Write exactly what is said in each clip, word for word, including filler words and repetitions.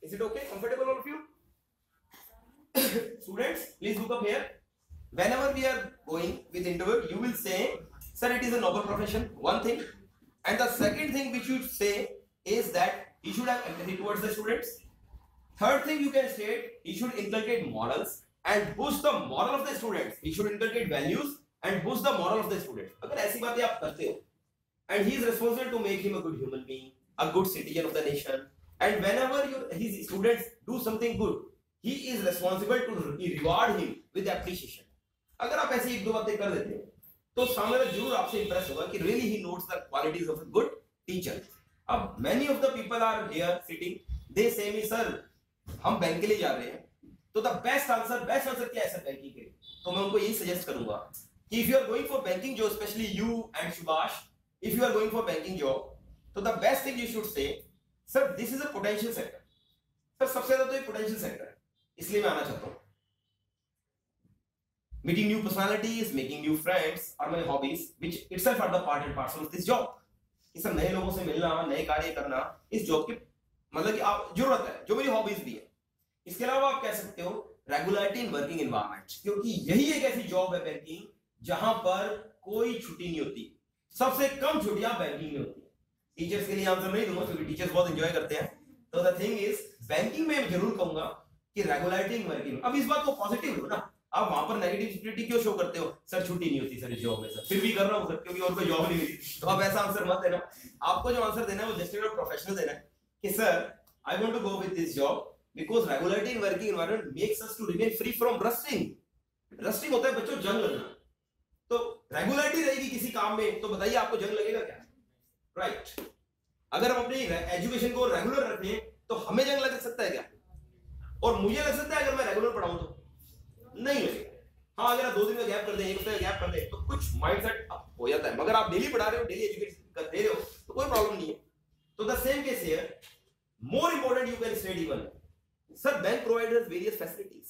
Is it okay? Comfortable all of you? Students, please look up here. Whenever we are going with interview, you will say, sir, it is a noble profession, one thing. And the second thing which you say is that he should have empathy towards the students. Third thing you can state, he should inculcate morals and boost the moral of the students. He should inculcate values and boost the moral of the students. अगर ऐसी बातें आप करते हो, and he is responsible to make him a good human being, a good citizen of the nation. And whenever you, his students do something good, he is responsible to reward him with appreciation. अगर आप ऐसी एक दो बातें कर देते हो, तो सामने वाला जरूर आपसे इंप्रेस होगा कि really he notes the qualities of a good teacher. अब many of the people are here sitting, they say me, sir, हम बैंक के लिए जा रहे हैं, तो the best answer, best answer क्या है सर बैंकिंग के लिए? तो मैं उनको यही सजेस्ट करूंगा कि if you are going for banking job, especially you and Subhash, if you are going for banking job, तो the best thing you should say, sir, this is a potential sector. Sir सबसे ज्यादा तो ये potential sector है, इसलिए मैं आना चाहता हूँ. Meeting new personalities, making new friends are my hobbies, which itself are the part and parcel of this job. कि सर नए लोगों से मिलना, नए कार्य करना, इस जॉब की मतलब कि आप जरूरत है, जो मेरी हॉबीज भी है. इसके अलावा आप कह सकते हो रेगुलरिटी इन वर्किंग एनवायरनमेंट, क्योंकि यही एक ऐसी जॉब है बैंकिंग जहां पर कोई छुट्टी नहीं होती. सबसे कम छुट्टियां बैंकिंग में होती है. टीचर्स के लिए आंसर नहीं दूंगा क्योंकि टीचर्स बहुत एंजॉय करते हैं. तो द थिंग इज बैंकिंग में जरूर कहूंगा कि रेगुलरिटी इन वर्किंग. अब इस बात को पॉजिटिव लो ना, आप वहां पर नेगेटिविटी क्यों शो करते हो? सर छुट्टी नहीं होती सर इस जॉब में, सर फिर भी कर रहा हूं सर क्योंकि और कोई जॉब नहीं मिली. तो आप ऐसा आंसर मत देना. आपको जो आंसर देना है वो जस्ट प्रोफेशनल देना है कि sir I want to go with this job because regularity in working environment makes us to remain free from rusting. Rusting होता है बच्चों जंग लगना. तो रेगुलरिटी रहेगी किसी काम में तो बताइए आपको जंग लगेगा क्या? Right right. अगर हम अपनी एजुकेशन को रेगुलर रखें तो हमें जंग लग सकता है क्या? और मुझे लग सकता है अगर मैं रेगुलर पढ़ाऊं तो नहीं लगेगा. हाँ अगर आप दो दिन का गैप कर दें, एक हफ्ते का गैप कर दें तो कुछ माइंडसेट अप हो जाता है. मगर आप डेली पढ़ा रहे हो, डेली एजुकेशन कर दे रहे हो तो कोई प्रॉब्लम नहीं है. तो the same case here, more important you can state even, sir bank provides various facilities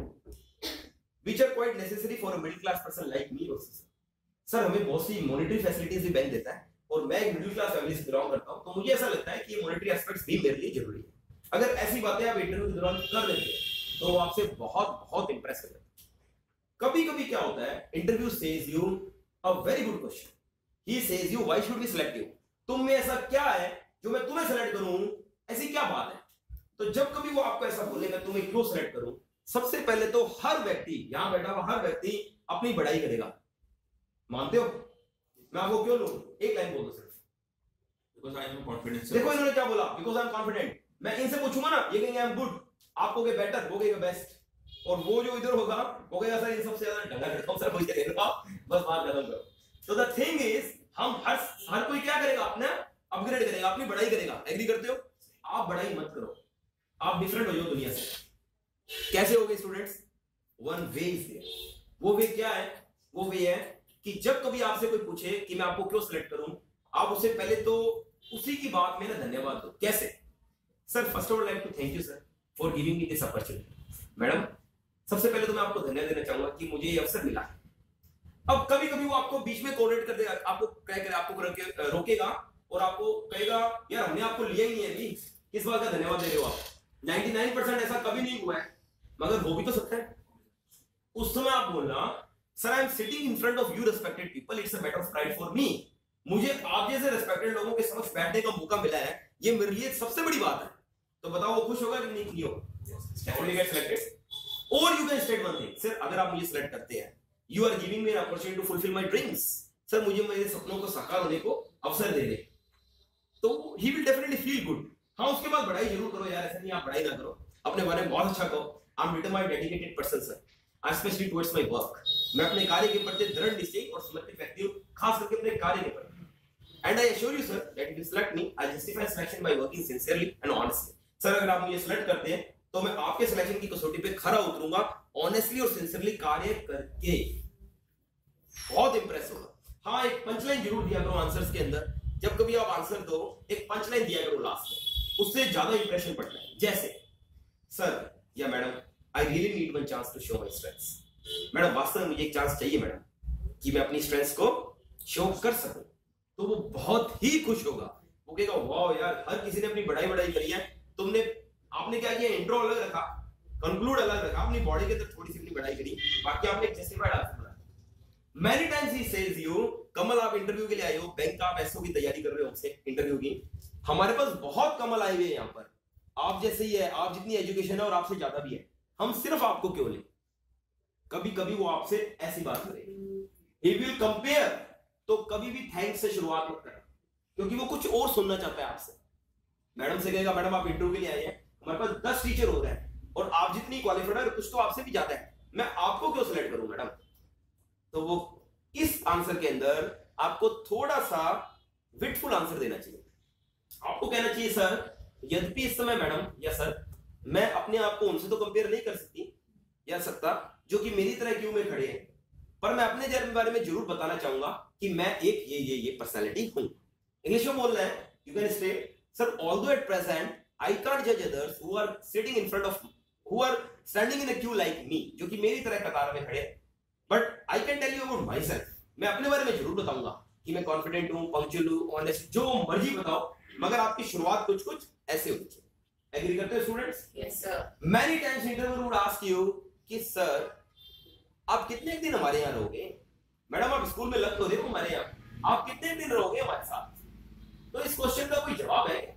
which are quite necessary for a middle class person like me also. Sir हमें बहुत सी मॉनेटरी फैसिलिटीज भी bank देता है और मैं एक middle class family से बिलोंग करता हूं, तो मुझे ऐसा लगता है कि ये मॉनेटरी एस्पेक्ट्स भी मेरे लिए जरूरी है. अगर ऐसी बातें आप इंटरव्यू के दौरान कर देते हैं तो वो आपसे बहुत बहुत इंप्रेस कर देते हैं. कभी कभी क्या होता है, interview says you a very good question, he says you why should we select you. तुम में ऐसा क्या है जो मैं तुम्हें सेलेक्ट करूं, ऐसी क्या बात है? तो जब कभी वो आपको ऐसा बोले मैं तुम्हें क्यों सेलेक्ट करूं, सबसे पहले तो हर व्यक्ति, यहां बैठा हुआ हर व्यक्ति अपनी बढ़ाई करेगा. मानते हो? मैं आपको क्यों लूं? एक लाइन बोल दो सिर्फ. Because I am confident. देखो इन्होंने क्या बोला, बिकॉज़ आई एम कॉन्फिडेंट. मैं इनसे पूछूंगा ना, ये कहेंगे आई एम गुड, आप कहोगे बेटर, वो कहेगा बेस्ट, और वो जो इधर होगा वो कहेगा सर इन सबसे ज्यादा ढंगा करता हूं सर, वही करेगा. बस बात खत्म करो. तो द थिंग इज, हम हर हर कोई क्या करेगा, अपना अपग्रेड करेगा, अपनी बढ़ाई करेगा. एग्री करते हो? आप बढ़ाई मत करो, आप डिफरेंट हो जाओ दुनिया से. कैसे हो गए students? One way is there. वो वे क्या है? वो वे है कि जब कभी आपसे कोई पूछे कि मैं आपको क्यों सिलेक्ट करूं, आप उससे पहले तो उसी की बात में ना धन्यवाद दो. कैसे? Sir first of all like to thank you sir for giving me this opportunity. Madam सबसे पहले तो मैं आपको धन्यवाद देना चाहूंगा कि मुझे ये अवसर मिला. अब कभी कभी वो आपको बीच में कोऑर्डिनेट कर देगा, आपको क्या करे, आपको रोकेगा और आपको कहेगा यार हमने आपको लिया ही नहीं है, अभी किस बात का धन्यवाद दे रहे हो आप. निन्यानवे परसेंट ऐसा कभी नहीं हुआ है, मगर हो भी तो सकता है. उस समय आप बोलना sir I am sitting in front of you respected people, it's a matter of pride for me. मुझे आप जैसे रिस्पेक्टेड लोगों के समक्ष बैठने का मौका मिला है, ये मेरे लिए सबसे बड़ी बात है. तो बताओ वो खुश होगा कि नहीं? नहीं होगा. Definitely get selected. और you can state one thing, sir अगर आप मुझे सिलेक्ट करते हैं, you are giving me an opportunity to fulfil my dreams. Sir मुझे मेरे सपनों को साकार होने को अवसर दे दे, तो he will definitely feel good. हाँ उसके बाद बढ़ाई जरूर करो यार, ऐसा नहीं आप बढ़ाई ना करो, अपने बारे में बहुत अच्छा कहो. I am determined dedicated person sir, specially towards my work. मैं अपने कार्य के प्रति दृढ़ निश्चयी और समर्पित व्यक्ति हूं, खास करके अपने कार्य के प्रति. And I assure you sir that if you select me, I justify selection by working sincerely and honestly. Sir अगर आप मुझे सिलेक्ट करते हैं तो मैं आपके सिलेक्शन की कसौटी पे खरा उतरूंगा, ऑनेस्टली और सिंसियरली कार्य करके. बहुत इंप्रेस होगा. हाँ एक पंचलाइन जरूर दिया करो आंसर्स के अंदर. जब कभी आप आंसर दो एक पंचलाइन दिया करो लास्ट में, उससे ज्यादा इंप्रेशन पड़ता है. जैसे सर या madam I really need one chance to show my strengths. Madam वास्तव में मुझे एक चांस चाहिए मैडम कि मैं अपनी स्ट्रेंथ्स को शो कर सकूं. तो वो बहुत ही खुश होगा. वो कहेगा वाओ यार, हर किसी ने अपनी बढ़ाई बढ़ाई करी है, तुमने आपने क्या किया, इंट्रो अलग रखा, कंक्लूड अलग रखा, अपनी बॉडी के अंदर थोड़ी सी अपनी बढ़ाई करी, बाकी आपने एक जस्टिफाइड आंसर बनाया। Many times he says you, Kamal आप इंटरव्यू के लिए आए हो, बैंक का आप एसओ की तैयारी कर रहे हो हमसे इंटरव्यू की, हमारे पास बहुत कमल आए हुए हैं यहाँ पर, आप जैसे ही है, आप जितनी एजुकेशन है और आपसे ज्यादा भी है, हम सिर्फ आपको क्यों लें? कभी कभी वो आपसे ऐसी बात करें, इफ यू कंपेयर, तो कभी भी थैंक्स से शुरुआत मत करें, क्योंकि वो कुछ और सुनना चाहता है आपसे। मैडम से कहेगा मैडम आप इंटरव्यू के लिए आए हैं, हमारे पास दस टीचर हो रहे हैं और आप जितनी क्वालिफाइड है कुछ तो आपसे भी ज्यादा है, मैं आपको क्यों सिलेक्ट करूं मैडम? तो वो इस आंसर के अंदर आपको थोड़ा सा विटफुल आंसर देना चाहिए। आपको कहना चाहिए सर यद्यपि इस समय मैडम या सर मैं अपने आप को उनसे तो कंपेयर नहीं कर सकती या सकता जो कि मेरी तरह क्यों में खड़े हैं, पर मैं अपने बारे में जरूर बताना चाहूंगा कि मैं एक ये ये ये पर्सनालिटी हूं। इंग्लिश में बोल रहे हैं, you can state sir although at present I can't जज others who are sitting in front of who are standing in a queue like me, जो कि मेरी तरह कतार में खड़े हैं, but I can tell you about myself, मैं अपने बारे में जरूर बताऊंगा कि मैं कॉन्फिडेंट हूं, पंक्चुअल हूं, ऑनेस्ट, जो मर्जी बताओ, मगर आपकी शुरुआत कुछ कुछ ऐसे होनी चाहिए। एग्री करते हो students? Yes sir. Many times interview would ask you कि सर आप कितने दिन हमारे यहाँ रहोगे? मैडम आप स्कूल में लग तो रहे हो हमारे यहाँ, आप कितने दिन रहोगे हमारे साथ? तो इस क्वेश्चन का कोई जवाब है?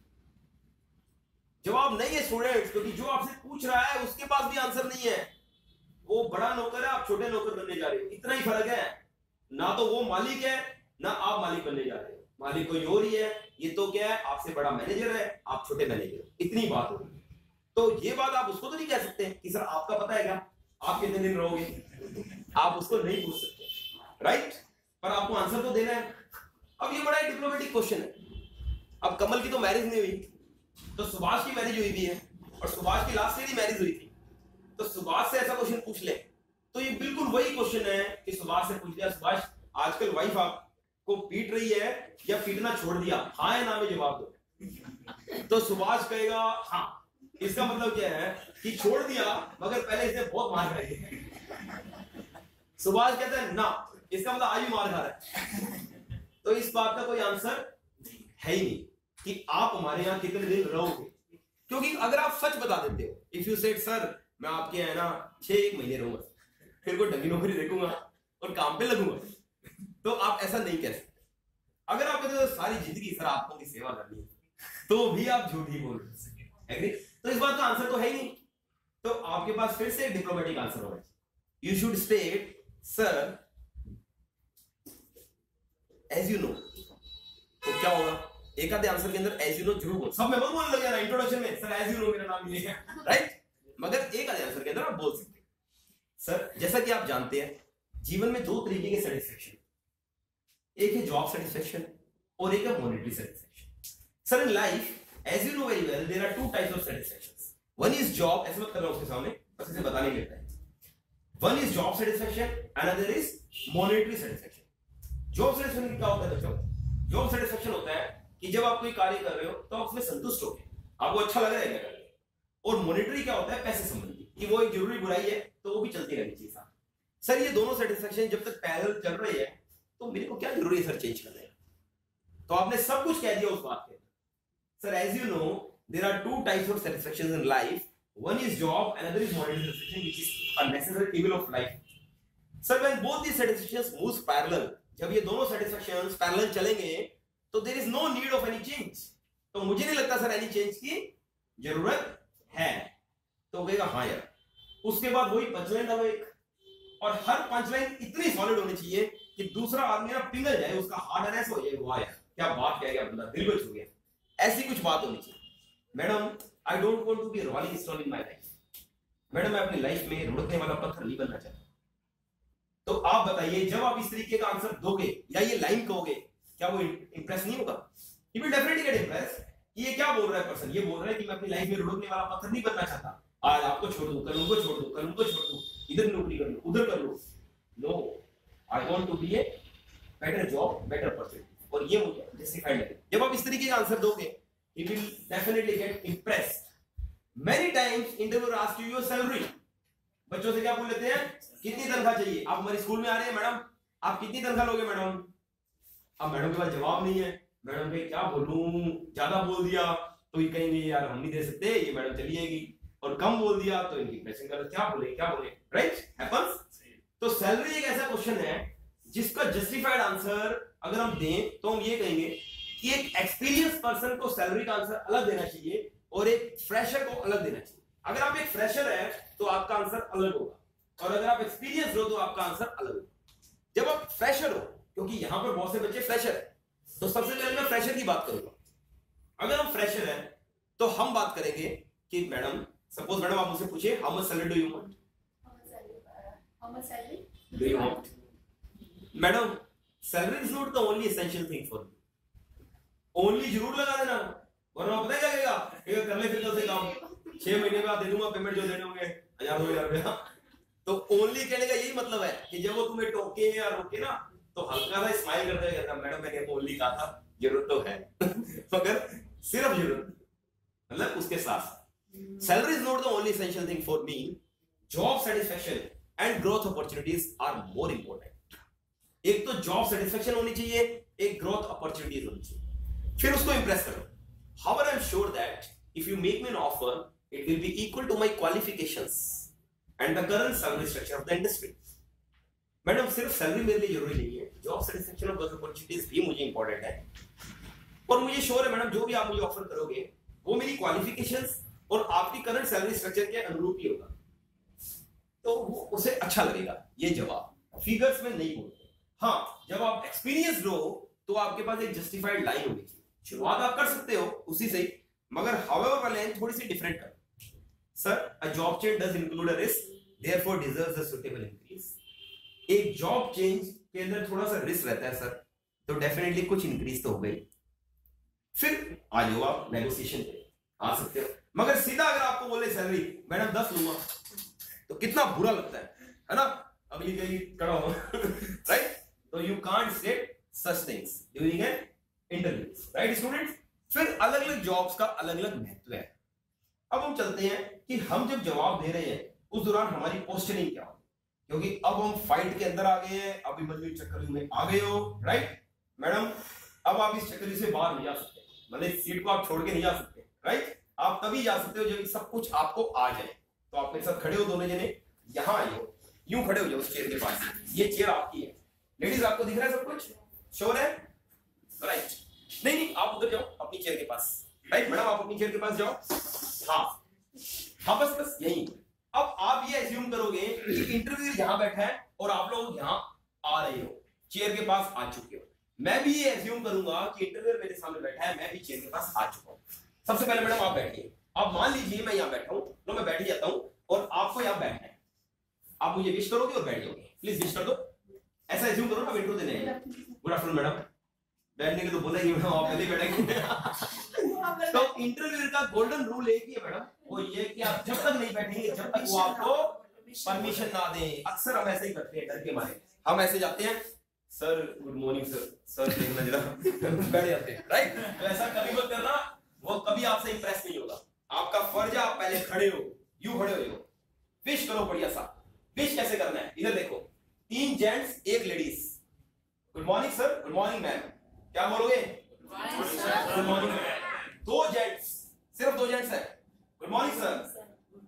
जवाब नहीं है स्टूडेंट्स, क्योंकि जो आपसे पूछ रहा है उसके पास भी आंसर नहीं है। वो बड़ा नौकर है, आप छोटे नौकर बनने जा रहे हो, इतना ही फर्क है। ना तो वो मालिक है ना आप मालिक बनने जा रहे हो, मालिक कोई और ही है, ये तो क्या है आपसे बड़ा मैनेजर है, आप छोटे मैनेजर हो, इतनी बात होगी। तो ये बात आप उसको तो नहीं कह सकते कि सर आपका पता है क्या आप कितने दिन रहोगे, आप उसको नहीं पूछ सकते, राइट? पर आपको आंसर तो देना है। अब ये बड़ा एक डिप्लोमेटिक क्वेश्चन है। अब कमल की तो मैरिज नहीं हुई, तो सुभाष की मैरिज हुई भी है, और सुभाष की लास्ट ईयर ही मैरिज हुई थी, तो सुभाष से ऐसा क्वेश्चन पूछ ले तो ये बिल्कुल वही क्वेश्चन है कि सुभाष से पूछ लिया, सुभाष आजकल वाइफ आपको पीट रही है या पीटना छोड़ दिया, हाँ या ना में जवाब दो। तो सुभाष कहेगा हाँ, इसका मतलब क्या है कि छोड़ दिया मगर पहले इसने बहुत मार खाई है। सुभाष कहता है ना, इसका मतलब आज भी मार खा रहा है। तो इस बात का कोई आंसर है ही नहीं कि आप हमारे यहाँ कितने दिन रहोगे, क्योंकि अगर आप सच बता देते हो, इफ यू सेड सर मैं आपके यहाँ ना छह एक महीने रहूंगा, फिर कोई ढंगी नौकरी देखूंगा और काम पे लगूंगा, तो आप ऐसा नहीं कह सकते। अगर आप कहते हो सारी जिंदगी सर आपको की सेवा करनी है, तो भी आप झूठ ही बोल रहे हैं। तो इस बात का आंसर तो है ही नहीं। तो आपके पास फिर से एक डिप्लोमेटिक आंसर होगा, you should state sir as you know. तो क्या होगा, एक आधे आंसर के अंदर एज यू नो जरूर बोल, सब में बोल बोलने लग जाना इंट्रोडक्शन में सर एज यू नो मेरा नाम ये है, राइट? मगर एक आधे आंसर के अंदर आप बोल सकते हैं सर जैसा कि आप जानते हैं जीवन में दो तरीके के सेटिस्फेक्शन, एक है जॉब सेटिस्फेक्शन और एक है monetary satisfaction. Sir in life as you know very well there are two types of satisfactions, one is job, ऐसे मत कर रहा हूं उसके सामने, बस इसे बताने के लिए है। one is job satisfaction, another is monetary satisfaction। job satisfaction क्या होता है बच्चों? job satisfaction होता है कि जब आप कोई कार्य कर रहे हो तो आप उसमें संतुष्ट हो गए, आपको अच्छा लग रहा है क्या करके। और मॉनेटरी क्या होता है, पैसे संबंधी, कि वो एक जरूरी बुराई है तो वो भी चलती रहनी चाहिए साथ। सर ये दोनों सेटिस्फेक्शन जब तक पैरेलल चल रही है तो मेरे को क्या जरूरी है सर चेंज करने? तो आपने सब कुछ कह दिया उस बात के। Sir, as you know, there are two types of satisfactions in life. One is job, another is monetary satisfaction, which is a necessary evil of life. Sir, when both these satisfactions moves parallel, जब ये दोनों satisfactions parallel चलेंगे, तो there is no need of any change. तो मुझे नहीं लगता sir any change की जरूरत है। तो कहेगा हाँ यार। उसके बाद वही पंचलाइन अब एक, और हर पंचलाइन इतनी सॉलिड होनी चाहिए कि दूसरा आदमी ना पिघल जाए, उसका हार्ट अरेस्ट हो जाए, वाह यार क्या बात कह गया बंदा, दिल को छू गया, ऐसी कुछ बात होनी चाहिए। Madam I don't want to be rolling stone in my life. Madam मैं अपनी लाइफ में रुड़कने वाला पत्थर नहीं बनना चाहता। तो आप बताइए जब आप इस तरीके का आंसर दोगे या ये लाइन कहोगे, क्या वो इंप्रेस नहीं होगा? He will definitely get impress कि ये क्या बोल रहा है पर्सन, ये बोल रहा है कि मैं अपनी लाइफ में रुड़कने वाला पत्थर नहीं बनना चाहता, आज आपको छोड़ दूं, कल उनको छोड़ दूं, कल उनको छोड़ दूं, इधर नौकरी कर लो, उधर कर लो। No, I want to be a better job, better person, और ये मुझे जस्टिफाइड लगे। जब आप इस तरीके का आंसर दोगे, he will definitely get impressed. Many times interviewer asks you your salary. बच्चों से क्या पूछ लेते हैं, कितनी तनख्वाह चाहिए? आप हमारे स्कूल में आ रहे हैं मैडम, आप कितनी तनख्वाह लोगे मैडम? अब मैडम के पास जवाब नहीं है, मैडम भाई क्या बोलूं, ज्यादा बोल दिया, तो ये कहेंगे यार हम नहीं दे सकते, ये मैडम चली जाएगी, और कम बोल दिया तो इनकी इंप्रेशन कर क्या बोले क्या बोले, राइट हैपेंस। तो सैलरी एक ऐसा क्वेश्चन है जिसका जस्टिफाइड आंसर अगर हम दें तो हम ये कहेंगे कि एक एक्सपीरियंस पर्सन को सैलरी का आंसर अलग देना चाहिए और एक फ्रेशर को अलग देना चाहिए। अगर आप एक फ्रेशर है तो आपका आंसर अलग होगा, और अगर आप एक्सपीरियंस हो तो आपका आंसर अलग होगा। जब आप फ्रेशर हो, क्योंकि यहां पर बहुत से बच्चे फ्रेशर है, तो सबसे पहले मैं फ्रेशर की बात करूंगा। अगर हम फ्रेशर हैं तो हम बात करेंगे कि मैडम, सपोज मैडम आप मुझसे पूछे how much salary do you want, How much salary? Do you want, madam salary is not the only essential thing for you. Only जरूर लगा देना, वरना पता है क्या कहेगा, कहेगा कर ले फिर कल से काम, छह महीने बाद दे दूंगा पेमेंट जो देने होंगे हजार दो हजार रुपया। तो ओनली कहने का यही मतलब है कि जब वो तुम्हें टोके या रोके ना तो हल्का सा स्माइल करते हुए कहता मैडम मैंने तो ओनली कहा था, जरूरत तो है मगर सिर्फ जरूरत, मतलब उसके साथ salary is not the only essential thing for me, job satisfaction and growth opportunities are more important. एक तो जॉब सेटिस्फैक्शन होनी चाहिए, एक ग्रोथ अपॉर्चुनिटीज होनी चाहिए, फिर उसको इंप्रेस करो। However I am sure that if you make me an offer it will be equal to my qualifications and the current salary structure of the industry. Madam सिर्फ salary मेरे लिए जरूरी नहीं है, जॉब सेटिस्फैक्शन और growth opportunities भी मुझे important है, और मुझे श्योर है मैडम जो भी आप मुझे ऑफर करोगे वो मेरी क्वालिफिकेशंस और आपकी करंट सैलरी स्ट्रक्चर के अनुरूप ही होगा, तो वो उसे अच्छा लगेगा। ये जवाब फिगर्स में नहीं बोलते। हाँ, जब आप एक्सपीरियंस लो तो आपके पास एक जस्टिफाइड लाइन होगी, शुरुआत आप कर सकते हो उसी से, मगर हाउएवर वाले लाइन थोड़ी सी डिफरेंट कर। Sir a job change does include a risk, therefore deserves a suitable increase. एक जॉब चेंज के अंदर थोड़ा सा रिस्क रहता है सर, तो डेफिनेटली कुछ इंक्रीज तो हो गई, फिर आ जाओ आप नेगोशिएशन पे आ सकते हो। मगर सीधा अगर आपको बोले सैलरी मैडम दस लूंगा तो कितना बुरा लगता है, है ना, अगली कहीं खड़ा हो राइट। तो you can't say such things during an interview, right students. फिर अलग अलग जॉब्स का अलग अलग महत्व है। अब हम चलते हैं कि हम जब जवाब दे रहे हैं उस दौरान हमारी पोस्चरिंग क्या हो, क्योंकि अब हम फाइट के अंदर आ गए हैं, अभी मल्ली चक्करी में आ गए हो, राइट मैडम। अब आप इस चक्करी से बाहर नहीं जा सकते, मतलब इस सीट को आप छोड़ के नहीं जा सकते, राइट। आप तभी जा सकते हो जब सब कुछ आपको आ जाए। तो आप मेरे साथ खड़े हो दोनों जने, यहां आए हो, यूं खड़े हो जाओ उस चेयर के पास, ये चेयर आपकी है। लेडीज आपको दिख रहा है सब कुछ, श्योर है, राइट। नहीं नहीं आप उधर जाओ अपनी चेयर के पास, राइट मैडम आप अपनी चेयर के पास जाओ, हाँ हाँ बस बस यही। अब आप ये एज्यूम करोगे कि इंटरव्यू यहां बैठा है और आप लोग यहां आ रहे हो, चेयर के पास आ चुके हो। मैं भी ये एज्यूम करूंगा कि इंटरव्यू मेरे सामने बैठा है, मैं भी चेयर के पास आ चुका हूं। सबसे पहले मैडम आप बैठिए, आप मान लीजिए मैं यहां बैठा हूं, तो मैं बैठ जाता हूं और आपको यहां बैठना है, आप मुझे विश करोगे और बैठ जाओगे, प्लीज विश कर दो, ऐसा एज्यूम करो ना इंट्रो देने हैं। गुड आफ्टरनून मैडम, बैठने के तो बोला ही मैडम आप पहले बैठेंगे। तो इंटरव्यू का गोल्डन रूल एक ही है मैडम, वो ये कि आप जब तक नहीं बैठेंगे जब तक वो आपको परमिशन ना दे। अक्सर हम ऐसे ही करते हैं डर के मारे, हम ऐसे जाते हैं sir good morning sir, sir देखना जरा बैठ जाते हैं, राइट। तो ऐसा कभी मत करना, वो कभी आपसे इंप्रेस नहीं होगा। आपका फर्ज है आप पहले खड़े हो, यूं खड़े हो, विश करो बढ़िया सा। विश कैसे करना है, इधर देखो, तीन जेंट्स एक ladies, good morning sir, good morning ma'am, क्या बोलोगे गुड मॉर्निंग मैम। दो जेंट्स, सिर्फ दो जेंट्स है, गुड मॉर्निंग सर,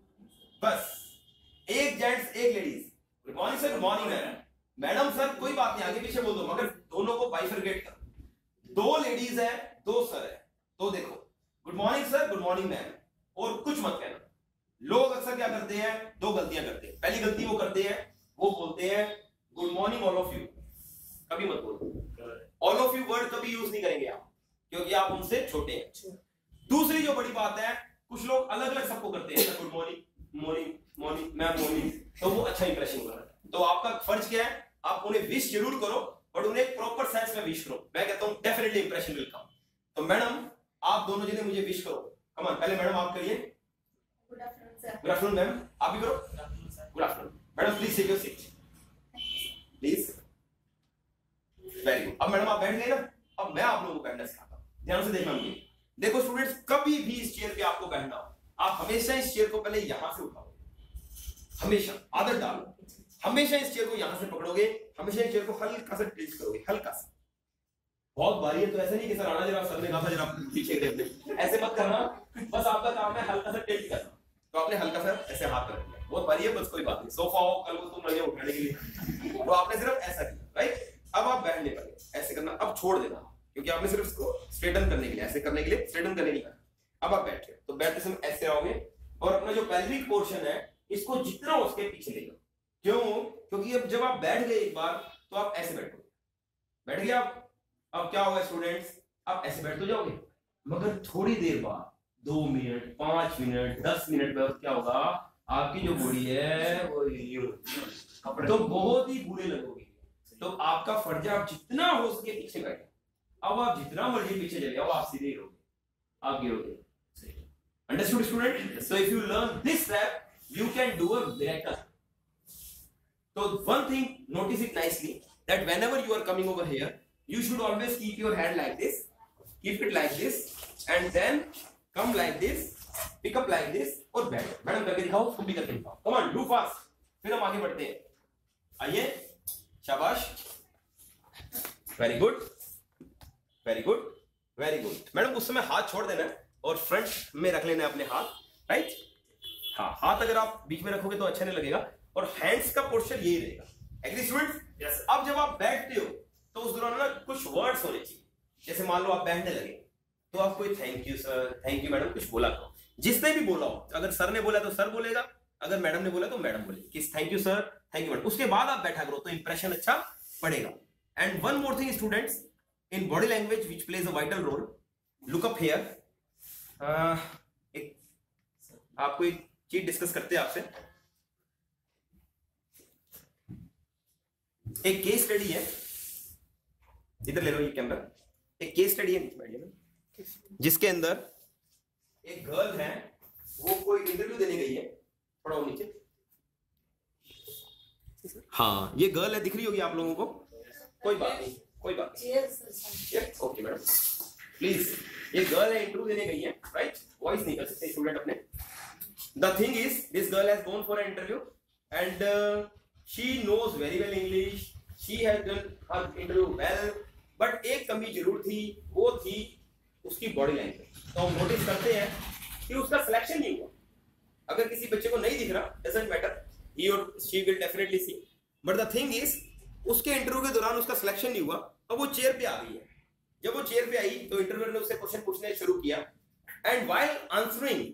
बस एक जेंट्स एक ladies, good morning sir, good morning ma'am. Madam sir कोई बात नहीं आगे पीछे बोल दो, मगर दोनों को बाइफरकेट कर। दो लेडीज है दो सर है, तो देखो good morning sir, good morning ma'am, और कुछ मत कहना। लोग अक्सर क्या करते हैं, दो गलतियां करते हैं। पहली गलती वो करते हैं, वो बोलते हैं good morning all of you, कभी मत बोलो ऑल ऑफ यू वर्ड, कभी यूज नहीं करेंगे आप, क्योंकि आप उनसे छोटे हैं। दूसरी जो बड़ी बात है, कुछ लोग अलग अलग सबको करते हैं, good morning morning morning ma'am morning, तो वो अच्छा इंप्रेशन कर रहा है। तो आपका फर्ज क्या है, आप उन्हें विश जरूर करो, बट उन्हें प्रॉपर सेंस में विश करो। मैं कहता हूं डेफिनेटली इंप्रेशन विल कम। तो मैडम आप दोनों जने मुझे विश करो, कम ऑन, पहले मैडम आप करिए, good afternoon sir, good afternoon ma'am, आप भी करो, good afternoon madam, please take your seat please, very good. अब मैडम आप बैठ गए ना, अब मैं आप लोगों को बैठना सिखाता हूं, ध्यान से देखना मुझे। देखो स्टूडेंट्स, कभी भी इस चेयर पे आपको बैठना हो, आप हमेशा इस चेयर को पहले यहां से उठाओ, हमेशा आदत डालो, हमेशा इस चेयर को यहां से पकड़ोगे, हमेशा इस चेयर को हल्का सा टिल्ट करोगे, हल्का सा, बहुत भारी है तो ऐसे नहीं कि सर आना जरा, सर ने कहा था जरा पीछे करते, ऐसे मत करना, बस आपका काम है हल्का सा टिल्ट करना। तो आपने हल्का सा ऐसे हाथ रख दिया, बहुत भारी है बस कोई बात नहीं, सोफा हो कल को तुम लगे उठाने के लिए, तो आपने सिर्फ ऐसा किया, राइट। अब आप बैठने लगे, ऐसे करना, अब छोड़ देना, क्योंकि आपने सिर्फ इसको स्ट्रेटन करने के लिए, ऐसे करने के लिए स्ट्रेटन करने नहीं करना। अब आप बैठे, तो बैठते समय ऐसे आओगे और अपना जो पेल्विक पोर्शन है इसको जितना उसके पीछे ले जाओ। क्यों? क्योंकि अब जब आप बैठ गए एक बार तो आप ऐसे बैठोगे, बैठ गए आप, अब क्या होगा स्टूडेंट्स, आप ऐसे बैठ तो जाओगे, मगर थोड़ी देर बाद दो मिनट, पांच मिनट, दस मिनट बाद क्या होगा, आपकी जो बॉडी है वो यूं, तो बहुत ही बुरे लगोगे। तो आपका फर्ज है आप जितना हो सके पीछे बैठे। अब आप जितना मर्जी पीछे चले जाओ, आप सीधे रहोगे, आप गिरोगे। Understood student? So if you learn this step you can do a miracle. So one thing, notice it nicely, that whenever you are coming over here, you should always keep your hand like this, keep it like this, and then come like this, pick up like this और बैठो। Madam करके दिखाओ, तुम भी करके दिखाओ, come on do fast। फिर हम आगे बढ़ते हैं, आइए, शाबाश, very good, very good, very good. Madam उस समय हाथ छोड़ देना और फ्रंट में रख लेना अपने हाथ, राइट। हाँ, हाथ अगर आप बीच में रखोगे तो अच्छा नहीं लगेगा, और हैंड्स का पोस्चर यही रहेगा। Agree students? यस। अब जब आप बैठते हो तो उस दौरान ना कुछ वर्ड्स होने चाहिए। जैसे मान लो आप बैठने लगे तो आप कोई thank you sir, thank you madam कुछ बोला करो, जिसने भी बोला हो, अगर सर ने बोला तो सर बोलेगा, अगर मैडम ने बोला तो मैडम बोलेगी कि thank you sir, thank you madam. उसके बाद आप बैठा करो तो इंप्रेशन अच्छा पड़ेगा। And one more thing students, in body language which plays a vital role, look up here. एक आपको एक चीज डिस्कस करते हैं आपसे, एक केस स्टडी है, इधर ले लो ये कैमरा, एक केस स्टडी है जिसके अंदर एक गर्ल है, वो कोई इंटरव्यू देने गई है, थोड़ा वो नीचे, हाँ ये गर्ल है, दिख रही होगी आप लोगों को, कोई बात नहीं, कोई बात नहीं, ओके मैडम प्लीज, ये गर्ल है इंटरव्यू देने गई है, राइट, वॉइस नहीं कर सकते स्टूडेंट अपने। The thing is, this girl has gone for an interview and uh, she knows very well English. She has done her interview well, but एक कमी जरूर थी, वो थी उसकी बॉडी लैंग्वेज। तो हम नोटिस करते हैं कि उसका सिलेक्शन नहीं हुआ। अगर किसी बच्चे को नहीं दिख रहा, doesn't matter, he or she will definitely see. But the thing is, उसके इंटरव्यू के दौरान उसका सिलेक्शन नहीं हुआ, अब वो चेयर पे आ गई है। जब वो चेयर पे आई तो इंटरव्यूअर ने उससे क्वेश्चन पूछने शुरू किया, and while answering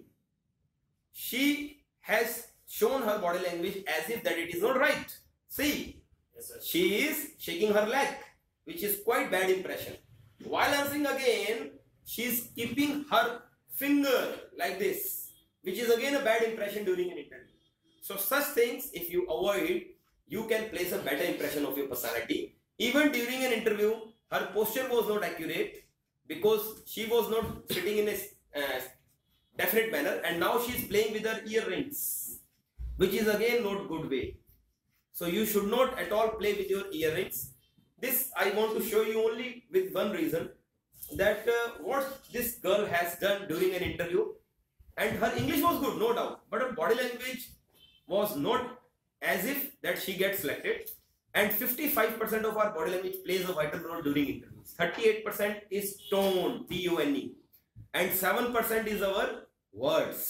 she has shown her body language as if that it is not right. See, yes, she is shaking her leg, which is quite bad impression. While answering again, she is keeping her finger like this, which is again a bad impression during an interview. So such things, if you avoid, you can place a better impression of your personality. Even during an interview, her posture was not accurate because she was not sitting in a uh, definite manner, and now she is playing with her earrings, which is again not good way. So you should not at all play with your earrings. This I want to show you only with one reason, that uh, what this girl has done during an interview, and her English was good, no doubt, but her body language was not as if that she gets selected. And fifty-five percent of our body language plays a vital role during interviews. thirty-eight percent is tone, T O N E, and seven percent is our words.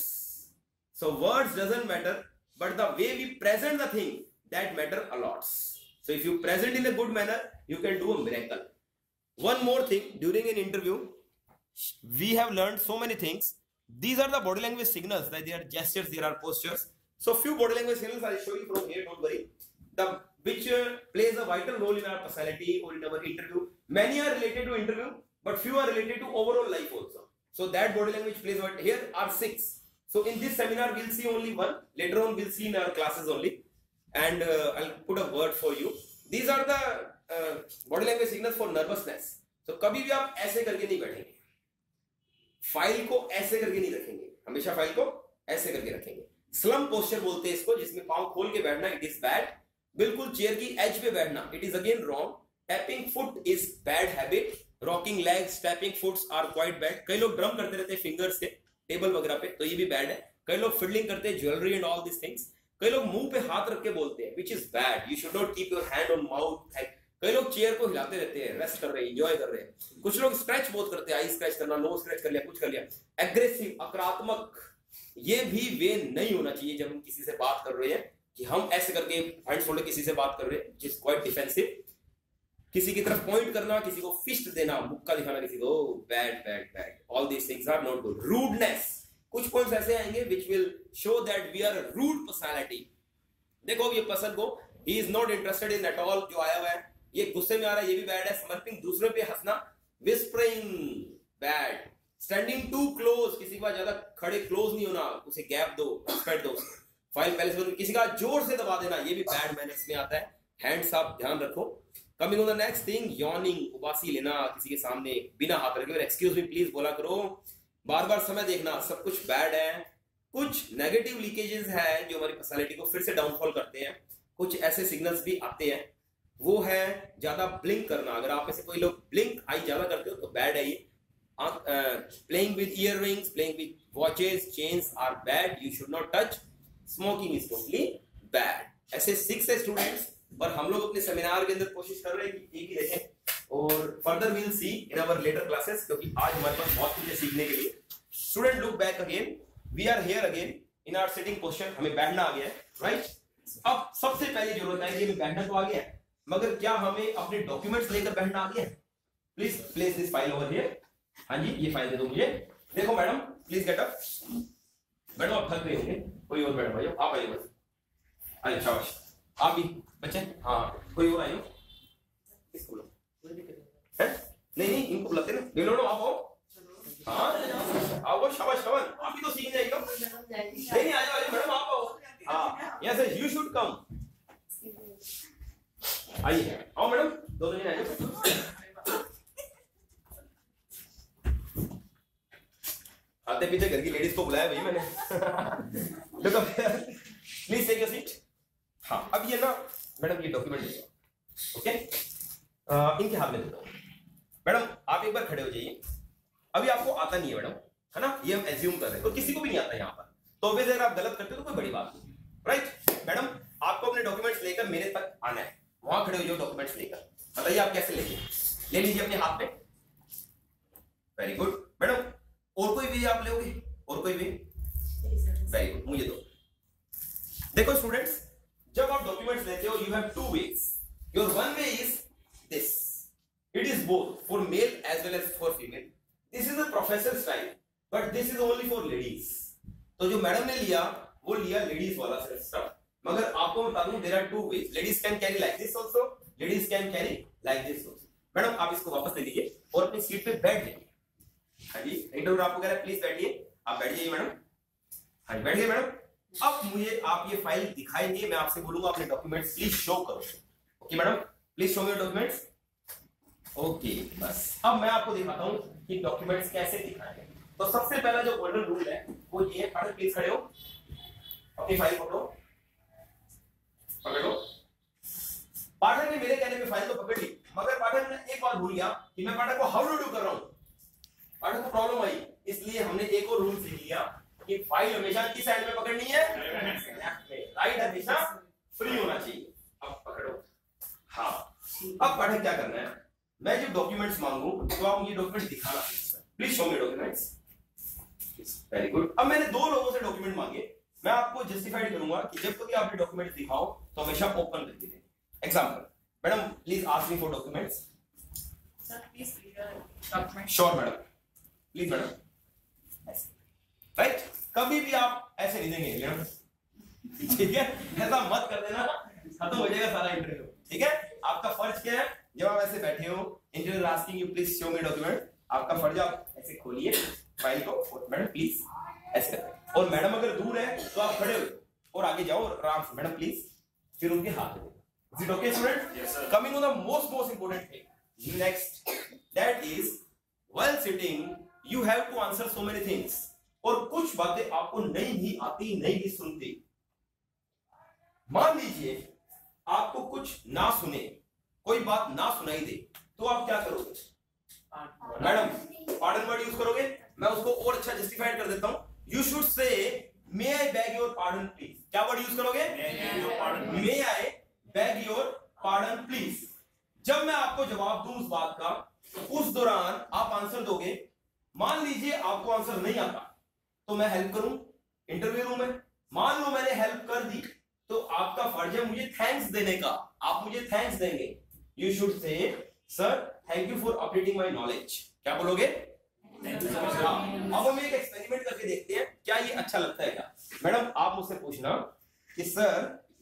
So words doesn't matter, but the way we present the thing, that matter a lot. So if you present in a good manner, you can do a miracle. One more thing, during an interview, we have learned so many things. These are the body language signals, that there are gestures, there are postures. So few body language signals I'll show you from here, don't worry. The which uh, plays a vital role in our personality or in our interview. Many are related to interview, but few are related to overall life also. So that body language plays what? Here are six. So in this seminar we'll see only one. Later on we'll see in our classes only, and uh, I'll put a word for you. These are the uh, body language signals for nervousness. So कभी भी आप ऐसे करके नहीं बैठेंगे, file को ऐसे करके नहीं रखेंगे, हमेशा फाइल को ऐसे करके रखेंगे। स्लम पोस्चर बोलते हैं इसको, जिसमें पाँव खोल के बैठना, इट इज बैड। बिल्कुल चेयर की एज पे बैठना, it is again wrong. Tapping foot is bad habit. Rocking legs, tapping foots are quite bad. कई लोग ड्रम करते रहते हैं फिंगर्स से टेबल वगैरह पे, तो ये भी बैड है। कई लोग फिडलिंग करते हैं, jewellery and all this things. कई लोग मुंह पे हाथ रख के बोलते हैं, which is bad. You should not keep your hand on mouth कई लोग चेयर को हिलाते रहते हैं, रेस्ट कर रहे हैं, एंजॉय कर रहे हैं। कुछ लोग स्ट्रेच बहुत करते हैं, आई स्ट्रेच करना, नो स्ट्रेच कर लिया, कुछ कर लिया। एग्रेसिव, आक्रामक, ये भी वे नहीं होना चाहिए जब हम किसी से बात कर रहे हैं कि हम ऐसे करके हैंड्स फोल्ड किसी से बात कर रहे हैं, जिस क्वाइट डिफेंसिव। किसी की तरफ पॉइंट करना, किसी को फिस्ट देना, मुक्का दिखाना किसी को, bad bad bad, all these things are not good. Rudeness, कुछ पॉइंट्स ऐसे आएंगे which will show that we are a rude personality. देखो ये पर्सन को he is not interested in at all, जो आया हुआ है ये गुस्से में आ रहा है, ये भी बैड है। स्मर्पिंग, दूसरे पे हंसना। Whispering, bad. Standing too close, किसी के पास ज्यादा खड़े क्लोज नहीं होना, उसे गैप दो, रिस्पेक्ट दो। फाइल पहले से, किसी का जोर से दबा देना, ये भी बैड मैनर्स में आता है। हैंड्स आप ध्यान रखो। Coming on the next thing, yawning, उबासी लेना किसी के सामने बिना हाथ रखे, एक्सक्यूज मी प्लीज बोला करो। बार बार समय देखना, सब कुछ बैड है। कुछ नेगेटिव लीकेजेस है जो हमारी पर्सनालिटी को फिर से डाउनफॉल करते हैं। कुछ ऐसे सिग्नल्स भी आते हैं, वो है ज्यादा ब्लिंक करना। अगर आप में से कोई लोग ब्लिंक आई ज्यादा करते हो तो बैड है ये। Playing with earrings, playing with watches, chains are bad, you should not touch. Smoking is totally bad. ऐसे सिक्स है स्टूडेंट्स, और हम लोग अपने सेमिनार के अंदर कोशिश कर रहे हैं कि एक ही देखें, और further we will see in our later classes, क्योंकि आज हमारे पास बहुत कुछ है सीखने के लिए। Student look back again, we are here again in our sitting posture. हमें बैठना आ गया है, राइट? अब सबसे पहली जरूरत है कि हमें बैठना तो आ गया है, मगर क्या हमें अपने डॉक्यूमेंट्स लेकर बैठना आ गया है? Please place this file over here. हाँ जी, ये फाइल दे दो मुझे। देखो madam, please get up. Madam आप थक रहे होंगे, कोई और मैडम आइए, आप आइए बस। आइए शाबाश, आप भी बच्चे। हाँ, कोई और आइए। किसको बुलाओ? हैं? नहीं नहीं, इनको बुलाते ना। ले लो लो, आप आओ। हाँ आओ, शाबाश शाबाश, आप भी तो सीख जाएंगे। नहीं नहीं, आ जाओ मैडम, आप आओ। हाँ, यस यू शुड कम। आइए, आओ मैडम, दो दिन आइए। आते पीछे घर की लेडीज को बुलाया भाई मैंने। देखो प्लीज टेक योर सीट। हाँ, अब ये ना मैडम, ये डॉक्यूमेंट दे दो, ओके? इनके हाथ में दे दो। मैडम आप एक बार खड़े हो जाइए। अभी आपको आता नहीं है मैडम, है ना? ये हम एज्यूम कर रहे हैं, तो किसी को भी नहीं आता यहाँ पर, तो ऑब्वियसली अगर आप गलत करते हो तो कोई बड़ी बात नहीं, राइट? मैडम आपको अपने डॉक्यूमेंट्स लेकर मेरे तक आना है, वहां खड़े हो जाओ डॉक्यूमेंट्स लेकर। बताइए आप कैसे लेंगे? ले लीजिए अपने हाथ में। वेरी गुड मैडम, और कोई भी आप लोगे? और कोई भी? वेरी गुड, मुझे दो। देखो स्टूडेंट्स, जब आप डॉक्यूमेंट्स लेते हो, you have to wedge. Your one way is this, it is both for male as well as for female. This is a professor style, but this is only for ladies. तो जो madam ने लिया वो लिया ladies वाला system, मगर आपको बता दूं there are two ways. Ladies can carry like this also, ladies can carry like this also. Madam आप इसको वापस ले लीजिए और अपनी सीट पे बैठ जाइए। हाँ जी, इंटरव्यू आपको कह रहा है प्लीज बैठिए। आप बैठ जाइए मैडम। हाँ जी, बैठ गए मैडम। अब मुझे आप ये फाइल दिखाएंगे, मैं आपसे बोलूंगा अपने डॉक्यूमेंट्स प्लीज शो करो। Okay madam, please show your documents. Okay, बस अब मैं आपको दिखाता हूं कि डॉक्यूमेंट्स कैसे दिखाएंगे। तो सबसे पहला जो गोल्डन रूल है वो ये है, पाठक प्लीज खड़े हो, अपनी फाइल पकड़ो, पकड़ो। पाठक ने मेरे कहने पे फाइल तो पकड़ ली, मगर पाठक ने एक बात भूल गया कि मैं पाठक को हाउ टू डू कर रहा हूं। पाठक को प्रॉब्लम आई, इसलिए हमने एक और रूल सीख लिया कि फाइल हमेशा किस साइड में पकड़नी है? लेफ्ट में। राइट हमेशा फ्री होना चाहिए। अब पकड़ो। हाँ, अब पाठक क्या करना है, मैं जब डॉक्यूमेंट्स मांगू तो आप मुझे डॉक्यूमेंट दिखाना, please show me documents. Very good. अब मैंने दो लोगों से डॉक्यूमेंट मांगे, मैं आपको जस्टिफाइड करूंगा कि जब तक आपने डॉक्यूमेंट दिखाओ तो हमेशा ओपन करके दें। Example, madam please ask me for documents. Sir, please read your document. Sure madam, please madam. Right, कभी भी आप ऐसे नहीं देंगे मैडम, ठीक है? ऐसा मत कर देना, खत्म हो जाएगा सारा इंटरव्यू। ठीक है, आपका फर्ज क्या है, जब आप ऐसे बैठे हो, interview asking you please show me document, आपका फर्ज आप ऐसे खोलिए फाइल को और मैडम प्लीज ऐसे करें। और मैडम अगर दूर है तो आप खड़े हो और आगे जाओ और आराम से मैडम प्लीज, फिर उनके हाथ में। Is it okay, student? Yes, sir. Coming on the most most important thing. Next, that is while sitting, you have to answer so many things. और कुछ बातें आपको नहीं भी आती, नहीं भी सुनती। मान लीजिए आपको कुछ ना सुने, कोई बात ना सुनाई दे, तो आप क्या करोगे? मैडम पार्डन वर्ड यूज करोगे? मैं उसको और अच्छा जस्टिफाइड कर देता हूं। You should say may I beg your pardon please. क्या वर्ड यूज करोगे? May I beg your pardon please. जब मैं आपको जवाब दूं उस बात का, उस दौरान आप आंसर दोगे। मान लीजिए आपको आंसर नहीं आता तो मैं हेल्प करूं इंटरव्यू रूम में। मान लो मैंने हेल्प कर दी तो आपका फर्ज है मुझे थैंक्स देने का। आप मुझे थैंक्स देंगे। You should say sir thank you for updating my knowledge. क्या बोलोगे? अब हम एक एक्सपेरिमेंट करके देखते हैं क्या ये अच्छा लगता है क्या। मैडम आप मुझसे पूछना कि sir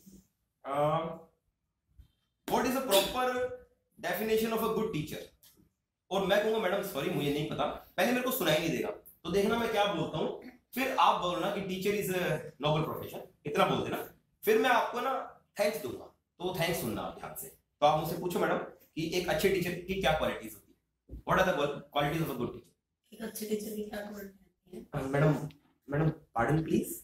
what is a proper definition of a good teacher, और मैं कहूंगा मैडम सॉरी मुझे नहीं पता, पहले मेरे को सुनाई नहीं देगा, तो देखना मैं क्या बोलता हूं, फिर आप बोलना कि टीचर इज नोबल प्रोफेशन, इतना बोल देना, फिर मैं आपको ना थैंक्स दूंगा, तो थैंक्स सुनना आप ध्यान से। तो आप मुझसे पूछो मैडम कि एक अच्छे टीचर की क्या क्वालिटीज होती है, what are the qualities of a good teacher. एक अच्छे टीचर की क्या क्वालिटी है? मैडम मैडम पार्डन प्लीज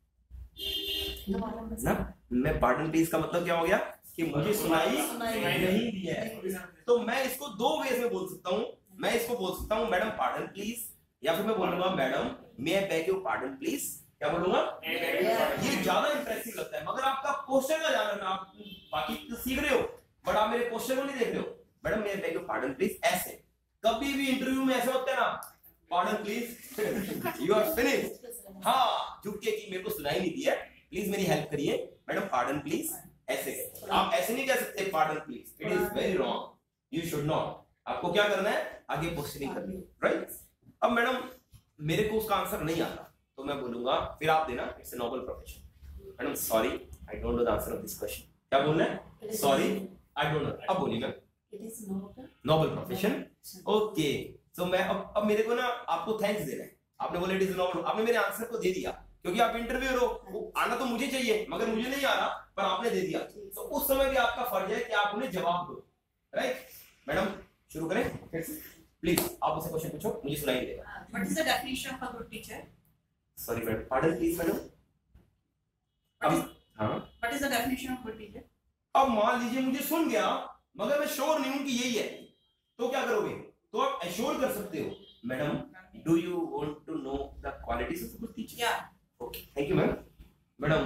ना, मैं पार्डन प्लीज का मतलब क्या हो गया कि मुझे सुनाई नहीं दिया है, तो मैं इसको दो वेज में बोल सकता हूं। मैं इसको बोल सकता हूं मैडम पार्डन प्लीज, या फिर मैं बोलूंगा madam may I beg you pardon please. क्या बोलूंगा? ये ज्यादा इंप्रेसिव लगता है। मगर आपका क्वेश्चन का ध्यान रखना, आप बाकी तो सीख रहे हो बट आप मेरे क्वेश्चन को नहीं देख रहे हो। Madam may I beg you pardon please, ऐसे कभी भी इंटरव्यू में ऐसे मत कहना pardon please you are finished. हाँ झुक के कि मेरे को सुनाई नहीं दिया, प्लीज मेरी हेल्प करिए मैडम पार्डन प्लीज, ऐसे आप ऐसे नहीं कह सकते pardon please, it is very wrong, you should not. आपको क्या करना है आगे क्वेश्चनिंग करनी है, राइट। अब मैडम मेरे को उसका आंसर नहीं आता तो मैं बोलूंगा, फिर आप देना it's a noble profession. Madam sorry I don't know the answer of this question. क्या बोलना है? Sorry I don't know. अब बोलिए ma'am it is noble noble profession. Okay so मैं अब अब मेरे को ना आपको थैंक्स देना है। आपने बोला इट इज नोबल, आपने मेरे आंसर को दे दिया क्योंकि आप इंटरव्यू हो, आना तो मुझे चाहिए मगर मुझे नहीं आ रहा, पर आपने दे दिया, तो उस समय भी आपका फर्ज है कि आप उन्हें जवाब दो, राइट। मैडम शुरू करें फिर से प्लीज, आप मुझसे क्वेश्चन पूछो, मुझे सुनाई देगा। What is the definition of a good teacher? Sorry madam pardon please madam. अब हाँ what is the definition of good teacher? अब मान लीजिए मुझे सुन गया मगर मैं श्योर नहीं हूं कि यही है, तो क्या करोगे? तो आप एश्योर कर सकते हो madam do you want to know the qualities of a good teacher. या okay thank you ma'am. Madam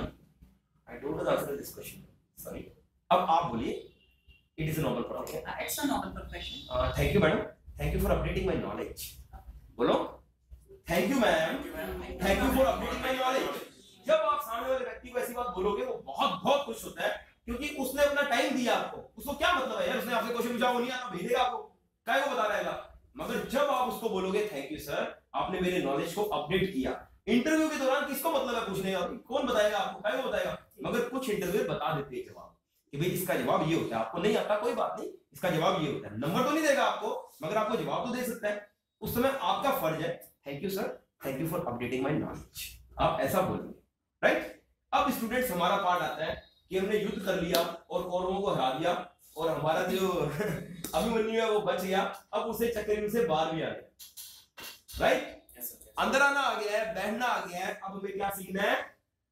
I don't know the answer to this question, sorry. अब आप बोलिए it is a noble profession. It's a noble profession. Thank you madam, thank you for updating my knowledge. बोलो thank you ma'am, thank you for updating my knowledge. जब आप सामने वाले व्यक्ति को ऐसी बात बोलोगे वो बहुत बहुत खुश होता है क्योंकि उसने अपना टाइम दिया आपको। उसको क्या मतलब है यार, उसने आपसे क्वेश्चन पूछा, वो नहीं आता भेजेगा आपको, काय को बता रहेगा। मगर जब आप उसको बोलोगे थैंक यू सर आपने मेरे नॉलेज को अपडेट किया। इंटरव्यू के दौरान किसको मतलब है पूछने का, कौन बताएगा आपको, काय को बताएगा। मगर कुछ इंटरव्यू बता देते हैं जवाब कि भाई इसका जवाब ये होता है, आपको नहीं आता कोई बात नहीं, इसका जवाब ये होता है। नंबर तो नहीं देगा आपको मगर आपको जवाब तो दे सकता है। उस समय आपका फर्ज है thank you sir thank you for updating my knowledge, आप ऐसा बोलेंगे, राइट। अब स्टूडेंट्स हमारा पार्ट आता है कि हमने युद्ध कर लिया और कौरवों को हरा दिया और हमारा जो अभिमन्यु है वो बच गया, अब उसे चक्रव्यूह से बाहर भी आ गया, राइट। अंदर आना आ गया है, बैठना आ गया है, अब हमें क्या सीखना है?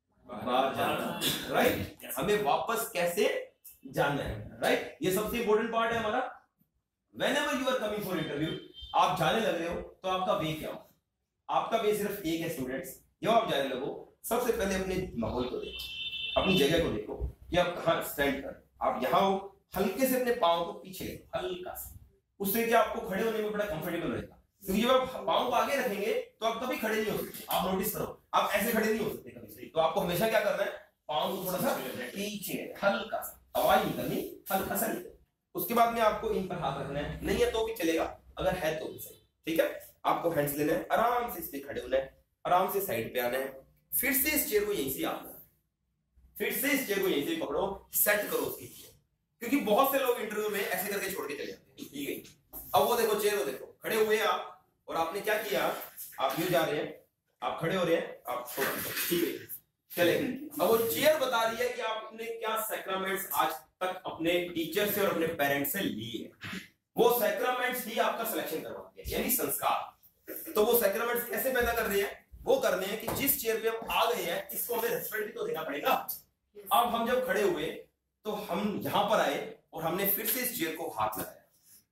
बाहर जाना, राइट। हमें वापस कैसे जाना है, राइट। ये सबसे इंपॉर्टेंट पार्ट है हमारा। Whenever you are coming for interview, आप जाने लग रहे हो तो आपका वे क्या हो? आपका वे सिर्फ एक है स्टूडेंट्स। जब आप जाने लगो सबसे पहले अपने माहौल को देखो, अपनी जगह को देखो कि आप कहाँ स्टैंड कर। आप यहाँ हो, हल्के से अपने पाँव को पीछे लें, हल्का सा, उससे क्या आपको खड़े होने में बड़ा कंफर्टेबल रहेगा। क्योंकि जब आप पाँव को आगे रखेंगे तो आप कभी खड़े नहीं हो सकते। आप नोटिस करो आप ऐसे खड़े नहीं हो सकते कभी से, तो आपको हमेशा क्या करना है, पाँव को थोड़ा सा पीछे हल्का सा, आवाज नहीं करनी, हल्का सा नहीं। उसके बाद में आपको इन पर हाथ रखना है, नहीं है तो भी चलेगा, अगर है तो भी सही, ठीक है। आपको हैंड्स लेना है, आराम से इस पे खड़े होना है, आराम से साइड पे आना है, फिर से इस चेयर को यहीं से आप फिर से इस चेयर को यहीं से पकड़ो, सेट करो उसकी चेयर, क्योंकि बहुत से लोग इंटरव्यू में ऐसे करके छोड़ के चले जाते हैं, ठीक है। अब वो देखो चेयर को देखो, खड़े हुए आप और आपने क्या किया, आप यूं जा रहे हैं, आप खड़े हो रहे हैं, आप ठीक है चले। अब वो चेयर बता रही है कि आपने क्या सैक्रामेंट्स आज तक अपने टीचर से और अपने पेरेंट्स से लिए हैं। वो सैक्रामेंट्स ही आपका सिलेक्शन करवाते हैं, यानी संस्कार। तो वो सैक्रामेंट्स कैसे पैदा कर रहे हैं, वो करने हैं कि जिस चेयर पे हम आ गए हैं इसको हमें रेस्पेक्ट भी तो देना पड़ेगा। अब हम जब खड़े हुए तो हम यहां पर आए और हमने फिर से इस चेयर को हाथ लगाया,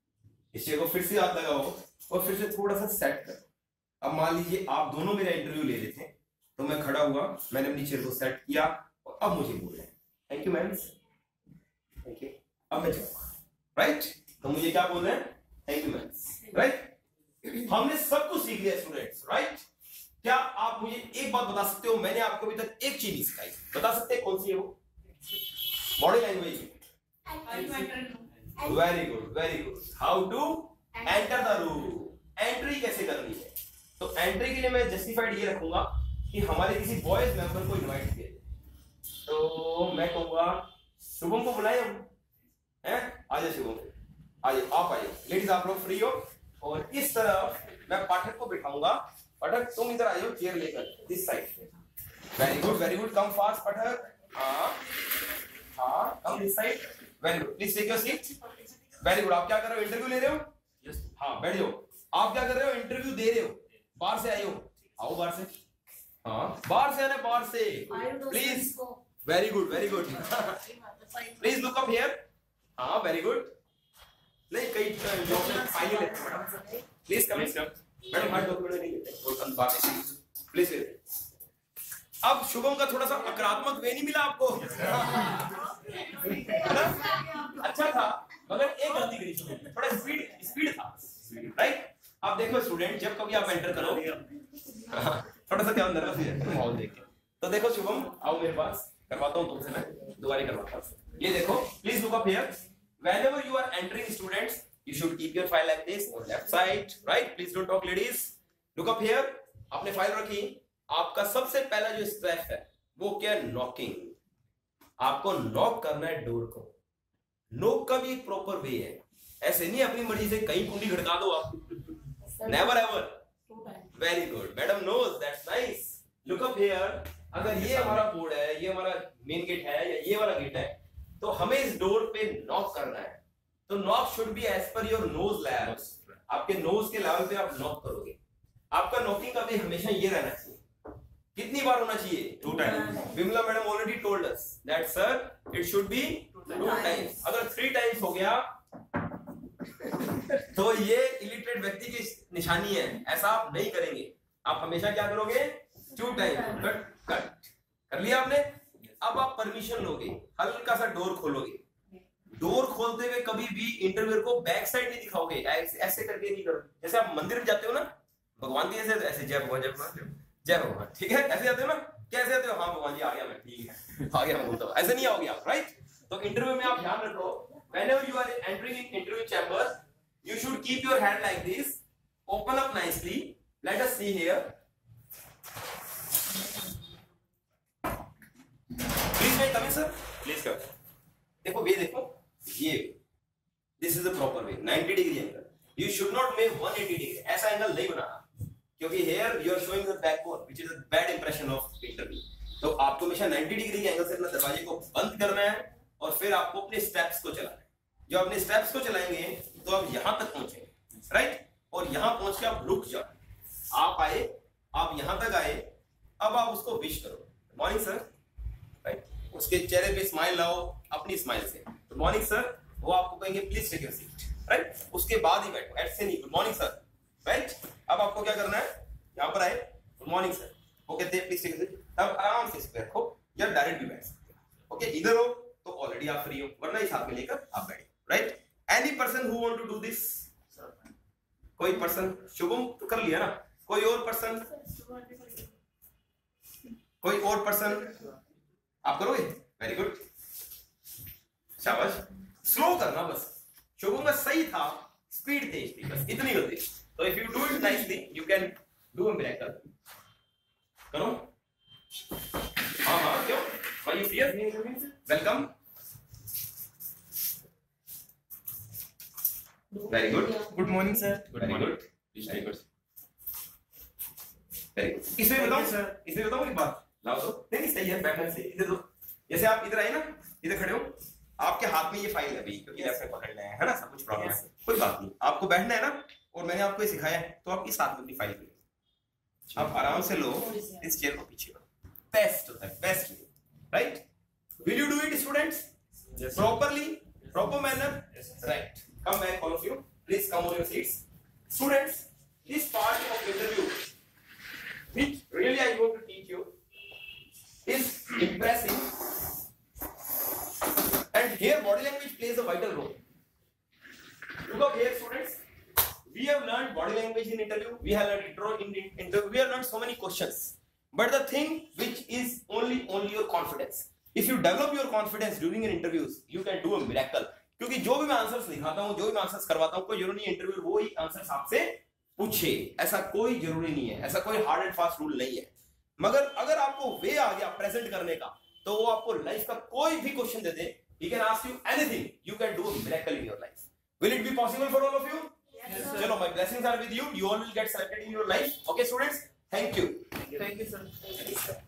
इस चेयर को फिर से हाथ लगाओ और फिर से थोड़ा सा सेट करो। अब मान लीजिए आप दोनों मेरा इंटरव्यू ले रहे थे, तो मैं खड़ा हुआ, मैंने अपनी चेयर को सेट किया और अब मुझे बोल रहे हैं thank you ma'am, thank you. अब मैं जाऊंगा, राइट right? तो मुझे क्या बोल रहे हैं, थैंक यू मैम, राइट। हमने सब कुछ सीख लिया स्टूडेंट्स, राइट। क्या आप मुझे एक बात बता सकते हो, मैंने आपको अभी तक एक चीज नहीं सिखाई, बता सकते हैं कौन सी है वो? Body language. Very good very good. How to enter the room, entry कैसे करनी है। तो एंट्री के लिए मैं जस्टिफाइड ये रखूंगा कि हमारे किसी बॉयज मेंबर को इनवाइट किया, तो मैं कहूंगा शुभम को बुलाए हम, हैं? आ जाए शुभम, आ जाए, आप आइए, लेडीज आप लोग फ्री हो। और इस तरफ मैं पाठक को बिठाऊंगा, पाठक तुम इधर आइए चेयर लेकर, this side. Very good very good, come fast Pathak, हाँ हाँ come this side, very good, please take your seat. Very good. आप क्या कर रहे हो, इंटरव्यू ले रहे हो? यस। हाँ बैठ जाओ। आप क्या कर रहे हो, इंटरव्यू दे रहे हो, बाहर से आए हो, आओ बाहर से, हाँ बाहर से आना, बाहर से please. Very good very good, please look up here, हाँ वेरी गुड। नहीं कई जॉब में फाइल लेते हैं madam, please come in madam, हर डॉक्यूमेंट नहीं लेते और कम बात है, प्लीज। अब शुभम का थोड़ा सा आक्रामक वे नहीं मिला आपको? अच्छा था, मगर एक गलती करी शुभम ने, थोड़ा स्पीड स्पीड था, राइट। अब देखो स्टूडेंट, जब कभी आप एंटर करो, थोड़ा सा क्या नर्वस है माहौल देख के, तो देखो शुभम आओ मेरे पास, करवाता हूँ तुमसे, मैं दोबारा करवाता हूँ। ये देखो, please look up here. Whenever you are entering students, you should keep your file like this on left side, right? Please don't talk ladies. Look up here. आपने फाइल रखी, आपका सबसे पहला जो स्टेप है वो क्या है, नॉकिंग। आपको नॉक करना है डोर को। नॉक का भी एक प्रॉपर वे है, ऐसे नहीं अपनी मर्जी से कहीं कुंडी खड़का दो आप, never ever. Very good, madam knows, that's nice. Look up here. अगर ये हमारा बोर्ड है, ये हमारा मेन गेट है या ये वाला गेट है, तो हमें इस डोर पे नॉक करना है। तो knock should be as per your nose level, आपके नोज के लेवल पे आप नॉक करोगे। आपका नॉकिंग का भी हमेशा ये रहना चाहिए। कितनी बार होना चाहिए? Two times. Vimla madam already told us that sir it should be two times. अगर थ्री टाइम्स हो गया तो ये इलिटरेट व्यक्ति की निशानी है, ऐसा आप नहीं करेंगे। आप हमेशा क्या करोगे? Two times. कट कट कर लिया आपने। अब आप परमिशन लोगे, हल्का सा डोर खोलोगे। डोर खोलते हुए कभी भी इंटरव्यूअर को बैक साइड नहीं दिखाओगे, ऐसे करके नहीं करो। जैसे आप मंदिर में जाते हो ना, भगवान की ऐसे ऐसे जय भगवान जय भगवान जय भगवान, ठीक है, ऐसे जाते हो ना, कैसे जाते हो? हाँ भगवान जी आ गया मैं, ठीक है आ गया मैं बोलता हूँ, ऐसे नहीं आओगे आप, राइट। तो इंटरव्यू में आप ध्यान रखो, whenever you are entering in interview chamber, you should keep your hand like this, open up nicely. Let us see here. Please may come in, sir. Please come. देखो वे देखो, ये this is the proper way, ninety degree angle. You should not make one eighty degree. ऐसा angle नहीं बनाना, क्योंकि here you are showing the backbone, which is a bad impression of interview. तो आपको हमेशा ninety degree के angle से अपना दरवाजे को बंद करना है और फिर आपको अपने स्टेप्स को चलाना है। जो अपने स्टेप्स को चलाएंगे तो आप यहां तक पहुंचेंगे, राइट। और यहां पहुंच के आप रुक जाओ। आप आए, आप यहां तक आए, अब आप उसको विश करो, मॉर्निंग सर, राइट। उसके चेहरे पे स्माइल लाओ अपनी स्माइल से, गुड मॉर्निंग सर। वो आपको कहेंगे please take your seat, right. उसके बाद ही बैठो, ऐसे नहीं गुड मॉर्निंग सर, राइट। अब आपको क्या करना है, यहाँ पर आए, गुड मॉर्निंग सर, वो कहते हैं प्लीज टेक योर सीट। तब आराम से इस पे रखो या डायरेक्ट भी बैठ सकते हो, ओके। इधर हो तो ऑलरेडी आप फ्री हो, वरना इस हाथ में लेकर आप बैठे, right. Any person who want to do this, कोई पर्सन, शुभम तो कर लिया ना, कोई और पर्सन, कोई और पर्सन आप करोगे? वेरी गुड, शाबाश। स्लो करना बस, शुभम का सही था, स्पीड तेज थी, बस इतनी गलती। तो if you do it nicely you can do a miracle. करो, हाँ हाँ, क्यों? Why you fear? Welcome, very good, good morning sir, very good, very good, very good. इसमें बताओ सर, इसमें बताओ एक बात, लाओ तो, नहीं नहीं सही है, बैठने से इधर दो। जैसे आप इधर आए ना, इधर खड़े हो, आपके हाथ में ये फाइल है भाई, क्योंकि ऐसे पकड़ना है, है ना, सब कुछ प्रॉब्लम है, कोई बात नहीं, आपको बैठना है ना, और मैंने आपको ये सिखाया है, तो आप इस हाथ में अपनी फाइल लो, आप आराम से लो, इस चेयर को पीछे लो, बेस्ट होता है, best, right. Will you do it students? Properly, proper manner, right. Come back, all of you. Please come on your seats. Students, this part of interview, which really I want to teach you, is impressive. And here body language plays a vital role. questions, but the thing which is only only your confidence. If you develop your confidence during an interviews, you can do a miracle. क्योंकि जो भी मैं answers लिखाता हूं, जो भी मैं answers करवाता हूं, कोई जरूरी नहीं इंटरव्यू वो ही आंसर्स आपसे पूछे, ऐसा कोई जरूरी नहीं है, ऐसा कोई हार्ड एंड फास्ट रूल नहीं है। मगर अगर आपको वे आ गया प्रेजेंट करने का, तो वो आपको लाइफ का कोई भी क्वेश्चन दे दे, he can ask you anything, you can do a miracle in your life. Will it be possible for all of you? Yes, sir. Chalo, my blessings are with you. You all will get selected in your life. Okay, students? Thank you. Thank you, sir.